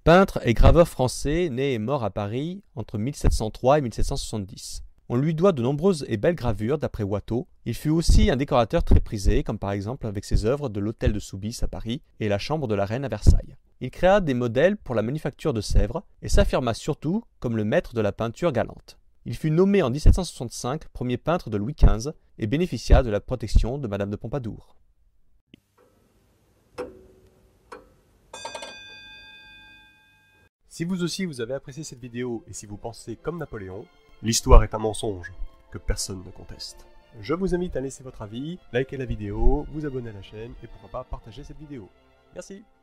Peintre et graveur français, né et mort à Paris entre 1703 et 1770. On lui doit de nombreuses et belles gravures d'après Watteau. Il fut aussi un décorateur très prisé, comme par exemple avec ses œuvres de l'Hôtel de Soubise à Paris et la Chambre de la Reine à Versailles. Il créa des modèles pour la manufacture de Sèvres et s'affirma surtout comme le maître de la peinture galante. Il fut nommé en 1765 premier peintre de Louis XV et bénéficia de la protection de Madame de Pompadour. Si vous aussi vous avez apprécié cette vidéo et si vous pensez comme Napoléon, l'histoire est un mensonge que personne ne conteste. Je vous invite à laisser votre avis, liker la vidéo, vous abonner à la chaîne et pourquoi pas partager cette vidéo. Merci.